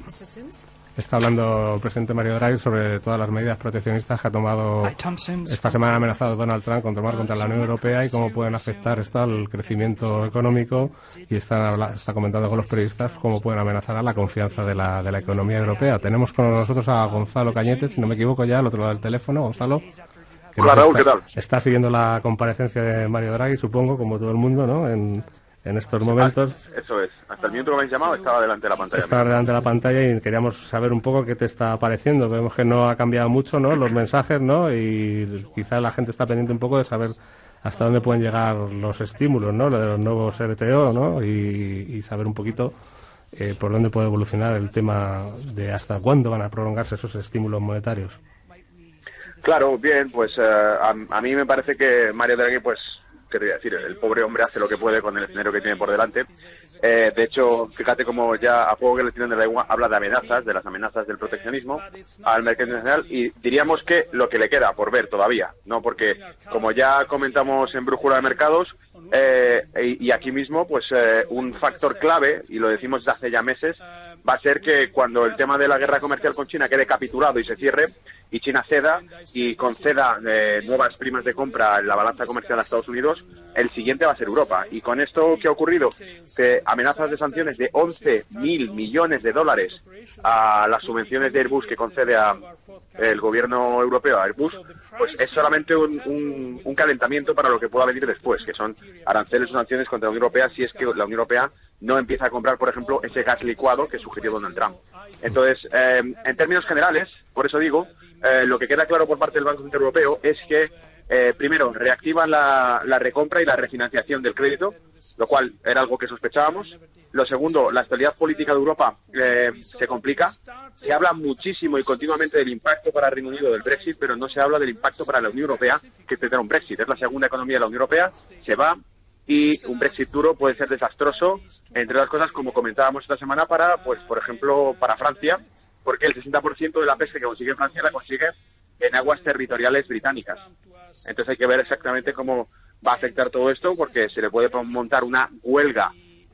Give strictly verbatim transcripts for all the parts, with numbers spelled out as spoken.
Está hablando el presidente Mario Draghi sobre todas las medidas proteccionistas que ha tomado esta semana, ha amenazado Donald Trump con tomar contra la Unión Europea y cómo pueden afectar esto al crecimiento económico, y está, está comentando con los periodistas cómo pueden amenazar a la confianza de la, de la economía europea. Tenemos con nosotros a Gonzalo Cañete, si no me equivoco ya, al otro lado del teléfono. Gonzalo. Hola Raúl, ¿qué tal? Está siguiendo la comparecencia de Mario Draghi, supongo, como todo el mundo, ¿no? En, en estos momentos. Ah, eso es. Hasta el minuto que me habéis llamado estaba delante de la pantalla. Estaba delante de la pantalla y queríamos saber un poco qué te está pareciendo. Vemos que no ha cambiado mucho, ¿no? Los mensajes, ¿no? Y quizás la gente está pendiente un poco de saber hasta dónde pueden llegar los estímulos, ¿no? Lo de los nuevos R T O, ¿no? Y, y saber un poquito eh, por dónde puede evolucionar el tema de hasta cuándo van a prolongarse esos estímulos monetarios. Claro, bien, pues uh, a, a mí me parece que Mario Draghi, pues, quería decir, el pobre hombre hace lo que puede con el escenario que tiene por delante. Eh, de hecho, fíjate cómo ya a poco que le tienen de la lengua habla de amenazas, de las amenazas del proteccionismo al mercado internacional, y diríamos que lo que le queda por ver todavía, ¿no? Porque, como ya comentamos en Brújula de Mercados, eh, y, y aquí mismo, pues eh, un factor clave, y lo decimos desde hace ya meses, va a ser que cuando el tema de la guerra comercial con China quede capitulado y se cierre, y China ceda y conceda eh, nuevas primas de compra en la balanza comercial a Estados Unidos, el siguiente va a ser Europa. Y con esto, ¿qué ha ocurrido? Que amenazas de sanciones de once mil millones de dólares a las subvenciones de Airbus que concede a el gobierno europeo a Airbus, pues es solamente un, un, un calentamiento para lo que pueda venir después, que son aranceles o sanciones contra la Unión Europea si es que la Unión Europea no empieza a comprar, por ejemplo, ese gas licuado que sugirió Donald Trump. Entonces, eh, en términos generales, por eso digo, eh, lo que queda claro por parte del Banco Central Europeo es que, eh, primero, reactivan la, la recompra y la refinanciación del crédito, lo cual era algo que sospechábamos. Lo segundo, la estabilidad política de Europa eh, se complica. Se habla muchísimo y continuamente del impacto para el Reino Unido del Brexit, pero no se habla del impacto para la Unión Europea, que tendrá un Brexit. Es la segunda economía de la Unión Europea, se va, y un Brexit duro puede ser desastroso, entre otras cosas, como comentábamos esta semana, para, pues, por ejemplo, para Francia, porque el sesenta por ciento de la pesca que consigue Francia la consigue en aguas territoriales británicas. Entonces hay que ver exactamente cómo va a afectar todo esto, porque se le puede montar una huelga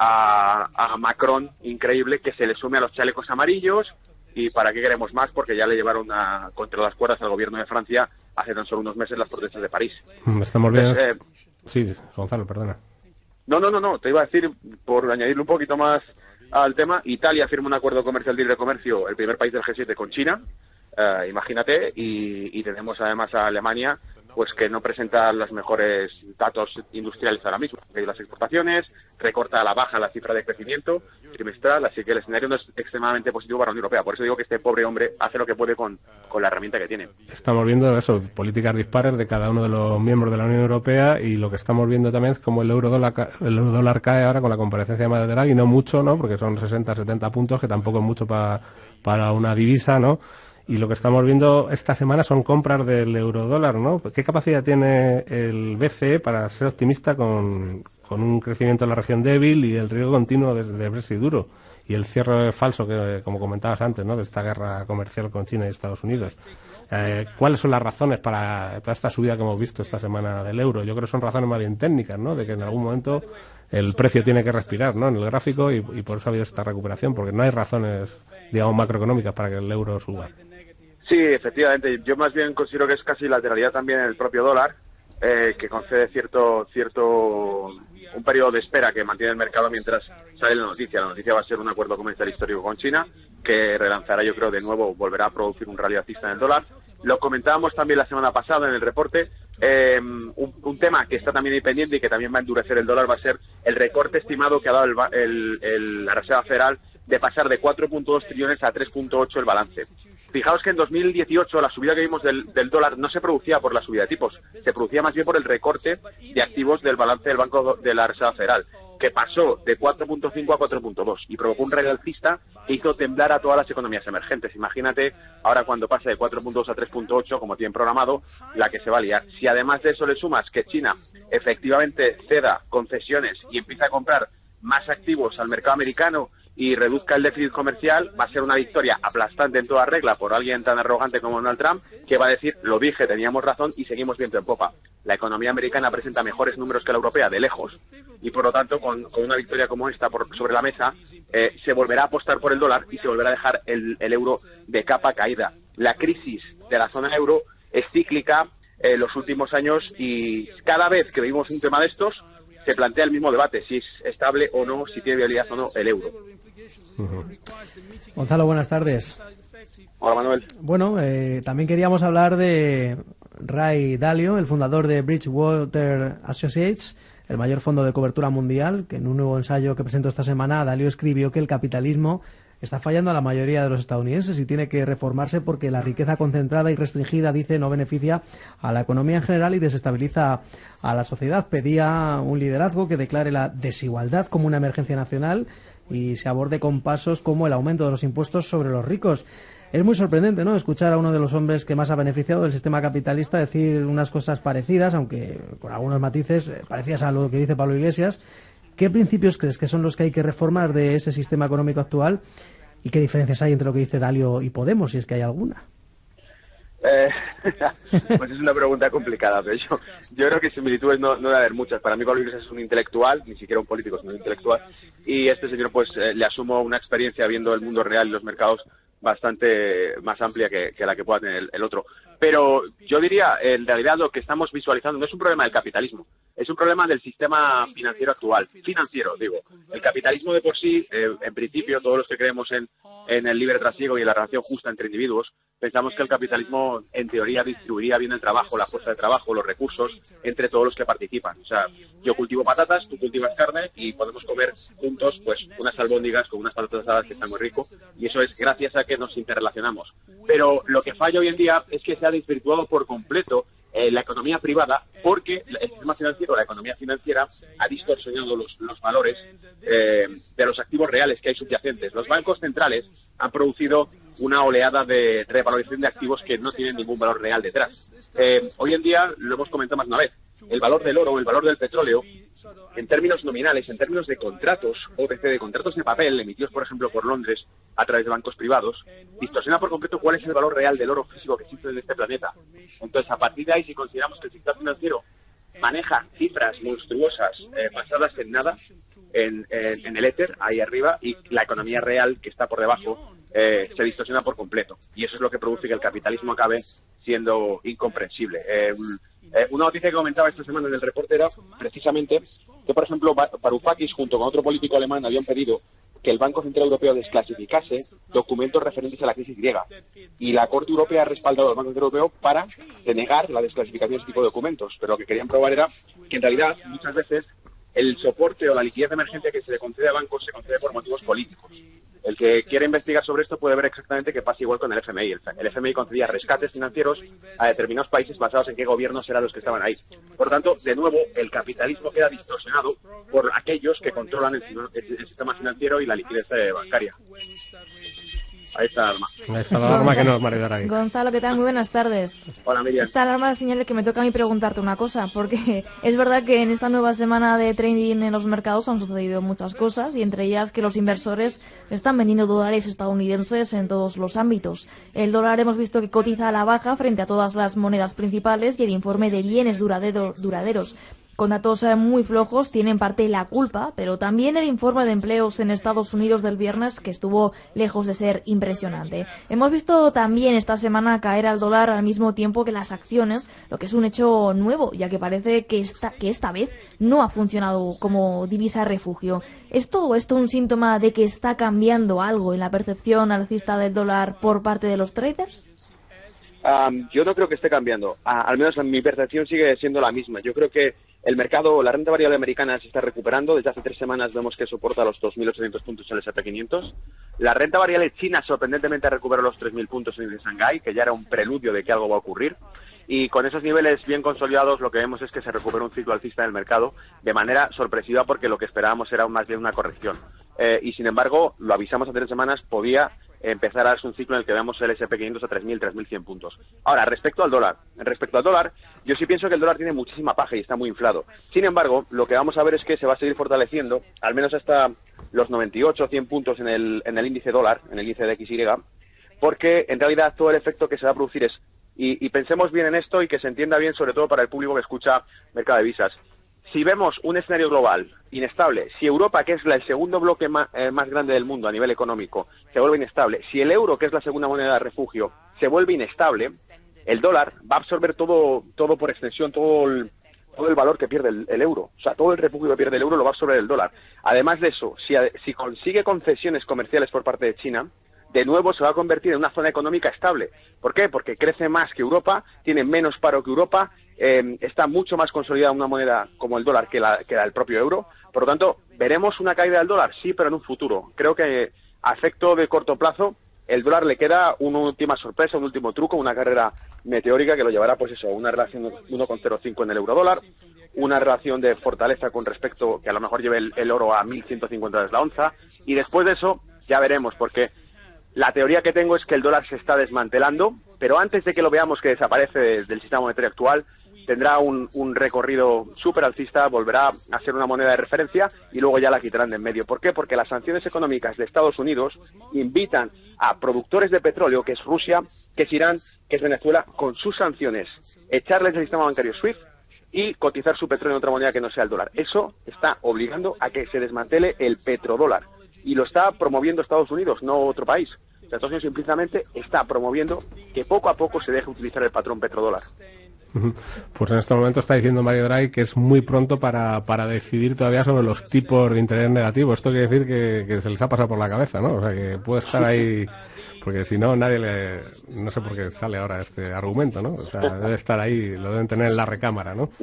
a, a Macron increíble, que se le sume a los chalecos amarillos, y para qué queremos más, porque ya le llevaron a, contra las cuerdas al gobierno de Francia hace tan solo unos meses las protestas de París. Estamos bien. Entonces, eh, Sí, Gonzalo, perdona. No, no, no, no, te iba a decir, por añadirle un poquito más al tema, Italia firma un acuerdo comercial de libre comercio, el primer país del G siete con China, eh, imagínate, y, y tenemos además a Alemania, pues que no presenta los mejores datos industriales ahora mismo, que hay las exportaciones, recorta a la baja la cifra de crecimiento trimestral, así que el escenario no es extremadamente positivo para la Unión Europea. Por eso digo que este pobre hombre hace lo que puede con, con la herramienta que tiene. Estamos viendo eso, políticas dispares de cada uno de los miembros de la Unión Europea, y lo que estamos viendo también es como el euro dólar, el euro dólar cae ahora con la comparecencia de Mario Draghi, no mucho, ¿no? Porque son sesenta, setenta puntos, que tampoco es mucho para, para una divisa, ¿no? Y lo que estamos viendo esta semana son compras del eurodólar, ¿no? ¿Qué capacidad tiene el B C E para ser optimista con, con un crecimiento en la región débil y el riesgo continuo de, de Brexit duro? Y el cierre falso, que como comentabas antes, ¿no?, de esta guerra comercial con China y Estados Unidos. Eh, ¿Cuáles son las razones para toda esta subida que hemos visto esta semana del euro? Yo creo que son razones más bien técnicas, ¿no?, de que en algún momento el precio tiene que respirar, ¿no?, en el gráfico, y, y por eso ha habido esta recuperación, porque no hay razones, digamos, macroeconómicas para que el euro suba. Sí, efectivamente. Yo más bien considero que es casi lateralidad también en el propio dólar, eh, que concede cierto cierto un periodo de espera que mantiene el mercado mientras sale la noticia. La noticia va a ser un acuerdo comercial histórico con China, que relanzará, yo creo, de nuevo, volverá a producir un rally alcista en el dólar. Lo comentábamos también la semana pasada en el reporte. Eh, un, un tema que está también ahí pendiente y que también va a endurecer el dólar va a ser el recorte estimado que ha dado el, el, el, la Reserva Federal, de pasar de cuatro punto dos trillones a tres punto ocho el balance. Fijaos que en dos mil dieciocho la subida que vimos del, del dólar no se producía por la subida de tipos, se producía más bien por el recorte de activos del balance del Banco de la Reserva Federal, que pasó de cuatro punto cinco a cuatro punto dos y provocó un rally alcista que hizo temblar a todas las economías emergentes. Imagínate ahora cuando pase de cuatro punto dos a tres punto ocho, como tienen programado, la que se va a liar. Si además de eso le sumas que China efectivamente ceda concesiones y empieza a comprar más activos al mercado americano y reduzca el déficit comercial, va a ser una victoria aplastante en toda regla por alguien tan arrogante como Donald Trump, que va a decir, lo dije, teníamos razón y seguimos viento en popa. la economía americana presenta mejores números que la europea, de lejos, y por lo tanto, con, con una victoria como esta por, sobre la mesa, eh, se volverá a apostar por el dólar y se volverá a dejar el, el euro de capa caída. La crisis de la zona euro es cíclica en eh, los últimos años y cada vez que vivimos un tema de estos, se plantea el mismo debate, si es estable o no, si tiene viabilidad o no el euro. Uh-huh. Gonzalo, buenas tardes. Hola, Manuel. Bueno, eh, también queríamos hablar de Ray Dalio, el fundador de Bridgewater Associates, el mayor fondo de cobertura mundial, que en un nuevo ensayo que presentó esta semana, Dalio escribió que el capitalismo está fallando a la mayoría de los estadounidenses y tiene que reformarse porque la riqueza concentrada y restringida, dice, no beneficia a la economía en general y desestabiliza a la sociedad. Pedía un liderazgo que declare la desigualdad como una emergencia nacional y se aborde con pasos como el aumento de los impuestos sobre los ricos. Es muy sorprendente, ¿no?, escuchar a uno de los hombres que más ha beneficiado del sistema capitalista decir unas cosas parecidas, aunque con algunos matices parecidas a lo que dice Pablo Iglesias. ¿Qué principios crees que son los que hay que reformar de ese sistema económico actual? ¿Y qué diferencias hay entre lo que dice Dalio y Podemos, si es que hay alguna? Eh, pues es una pregunta complicada, pero yo, yo creo que similitudes no, no debe haber muchas. Para mí Pablo Iglesias es un intelectual, ni siquiera un político, sino un intelectual, y este señor pues eh, le asumo una experiencia viendo el mundo real y los mercados bastante más amplia que, que la que pueda tener el, el otro. Pero yo diría, en realidad lo que estamos visualizando no es un problema del capitalismo, es un problema del sistema financiero actual. Financiero, digo. El capitalismo de por sí, eh, en principio, todos los que creemos en, en el libre trasiego y en la relación justa entre individuos, pensamos que el capitalismo, en teoría, distribuiría bien el trabajo, la fuerza de trabajo, los recursos, entre todos los que participan. O sea, yo cultivo patatas, tú cultivas carne y podemos comer juntos pues unas albóndigas con unas patatas asadas que están muy rico, y eso es gracias a que nos interrelacionamos. Pero lo que falla hoy en día es que se ha desvirtuado por completo eh, la economía privada, porque el sistema financiero, la economía financiera, ha distorsionado los, los valores eh, de los activos reales que hay subyacentes. Los bancos centrales han producido una oleada de revalorización de activos que no tienen ningún valor real detrás. Eh, hoy en día, lo hemos comentado más de una vez, el valor del oro, el valor del petróleo, en términos nominales, en términos de contratos, O T C, de contratos de papel, emitidos, por ejemplo, por Londres a través de bancos privados, distorsiona por completo cuál es el valor real del oro físico que existe en este planeta. Entonces, a partir de ahí, si consideramos que el sistema financiero maneja cifras monstruosas eh, basadas en nada, en, en, en el éter, ahí arriba, y la economía real que está por debajo eh, se distorsiona por completo. Y eso es lo que produce que el capitalismo acabe siendo incomprensible. Eh, Eh, una noticia que comentaba esta semana en el reporte era precisamente que, por ejemplo, Varoufakis junto con otro político alemán habían pedido que el Banco Central Europeo desclasificase documentos referentes a la crisis griega, y la Corte Europea ha respaldado al Banco Central Europeo para denegar la desclasificación de este tipo de documentos. Pero lo que querían probar era que en realidad muchas veces el soporte o la liquidez de emergencia que se le concede a bancos se concede por motivos políticos. El que quiera investigar sobre esto puede ver exactamente qué pasa igual con el F M I. El F M I concedía rescates financieros a determinados países basados en qué gobiernos eran los que estaban ahí. Por tanto, de nuevo, el capitalismo queda distorsionado por aquellos que controlan el, el, el sistema financiero y la liquidez bancaria. Ahí está la alarma. Ahí está la alarma que nos mareará ahí. Gonzalo, ¿qué tal? Muy buenas tardes. Hola, Miriam. Esta alarma señala que me toca a mí preguntarte una cosa, porque es verdad que en esta nueva semana de trading en los mercados han sucedido muchas cosas, y entre ellas que los inversores están vendiendo dólares estadounidenses en todos los ámbitos. El dólar hemos visto que cotiza a la baja frente a todas las monedas principales, y el informe de bienes duraderos, duraderos con datos muy flojos tiene en parte la culpa, pero también el informe de empleos en Estados Unidos del viernes, que estuvo lejos de ser impresionante. Hemos visto también esta semana caer al dólar al mismo tiempo que las acciones, lo que es un hecho nuevo, ya que parece que esta, que esta vez no ha funcionado como divisa refugio. ¿Es todo esto un síntoma de que está cambiando algo en la percepción alcista del dólar por parte de los traders? Um, yo no creo que esté cambiando. Uh, al menos mi percepción sigue siendo la misma. Yo creo que el mercado, la renta variable americana se está recuperando. Desde hace tres semanas vemos que soporta los dos mil ochocientos puntos en el ese and pe quinientos. La renta variable china sorprendentemente recuperó los tres mil puntos en el Shanghai, que ya era un preludio de que algo va a ocurrir. Y con esos niveles bien consolidados, lo que vemos es que se recupera un ciclo alcista en el mercado de manera sorpresiva, porque lo que esperábamos era más bien una corrección. Eh, y sin embargo, lo avisamos hace tres semanas, podía empezar a darse un ciclo en el que veamos el ese and pe quinientos a tres mil, tres mil cien puntos. Ahora, respecto al dólar, respecto al dólar, yo sí pienso que el dólar tiene muchísima paja y está muy inflado. Sin embargo, lo que vamos a ver es que se va a seguir fortaleciendo, al menos hasta los noventa y ocho, cien puntos en el, en el índice dólar, en el índice de equis y, porque en realidad todo el efecto que se va a producir es Y, y pensemos bien en esto y que se entienda bien, sobre todo para el público que escucha mercado de divisas. Si vemos un escenario global inestable, si Europa, que es la, el segundo bloque más, eh, más grande del mundo a nivel económico, se vuelve inestable, si el euro, que es la segunda moneda de refugio, se vuelve inestable, el dólar va a absorber todo, todo por extensión, todo el, todo el valor que pierde el, el euro. O sea, todo el refugio que pierde el euro lo va a absorber el dólar. Además de eso, si, si consigue concesiones comerciales por parte de China, de nuevo se va a convertir en una zona económica estable. ¿Por qué? Porque crece más que Europa, tiene menos paro que Europa, eh, está mucho más consolidada una moneda como el dólar que la, que la del propio euro. Por lo tanto, ¿veremos una caída del dólar? Sí, pero en un futuro. Creo que a efecto de corto plazo, el dólar le queda una última sorpresa, un último truco, una carrera meteórica que lo llevará, pues eso, a una relación uno coma cero cinco en el euro dólar, una relación de fortaleza con respecto que a lo mejor lleve el, el oro a mil ciento cincuenta dólares la onza, y después de eso ya veremos, porque la teoría que tengo es que el dólar se está desmantelando, pero antes de que lo veamos que desaparece de, del sistema monetario actual, tendrá un, un recorrido súper alcista, volverá a ser una moneda de referencia y luego ya la quitarán de en medio. ¿Por qué? Porque las sanciones económicas de Estados Unidos invitan a productores de petróleo, que es Rusia, que es Irán, que es Venezuela, con sus sanciones, echarles el sistema bancario SWIFT y cotizar su petróleo en otra moneda que no sea el dólar. Eso está obligando a que se desmantele el petrodólar. Y lo está promoviendo Estados Unidos, no otro país. O sea, Estados Unidos implícitamente está promoviendo que poco a poco se deje utilizar el patrón petrodólar. Pues en este momento está diciendo Mario Draghi que es muy pronto para, para decidir todavía sobre los tipos de interés negativos. Esto quiere decir que, que se les ha pasado por la cabeza, ¿no? O sea, que puede estar ahí, porque si no, nadie le... No sé por qué sale ahora este argumento, ¿no? O sea, debe estar ahí, lo deben tener en la recámara, ¿no?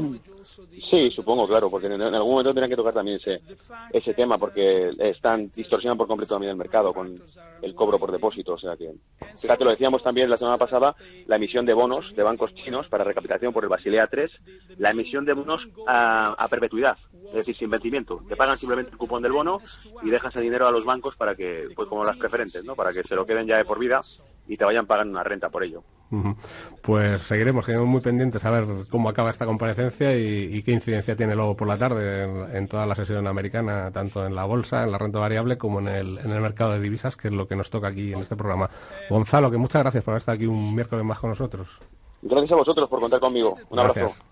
Sí, supongo, claro, porque en algún momento tendrán que tocar también ese ese tema, porque están distorsionando por completo también el mercado con el cobro por depósito. O sea que, fíjate, lo decíamos también la semana pasada, la emisión de bonos de bancos chinos para recapitalización por el Basilea tres, la emisión de bonos a, a perpetuidad, es decir, sin vencimiento. Te pagan simplemente el cupón del bono y dejas el dinero a los bancos para que, pues como las preferentes, ¿no? Para que se lo queden ya de por vida y te vayan pagando una renta por ello. Uh-huh. Pues seguiremos, seguiremos muy pendientes a ver cómo acaba esta comparecencia y, y qué incidencia tiene luego por la tarde en, en toda la sesión americana, tanto en la bolsa, en la renta variable, como en el, en el mercado de divisas, que es lo que nos toca aquí en este programa. Gonzalo, que muchas gracias por estar aquí un miércoles más con nosotros. Gracias a vosotros por contar conmigo. Un Gracias. abrazo.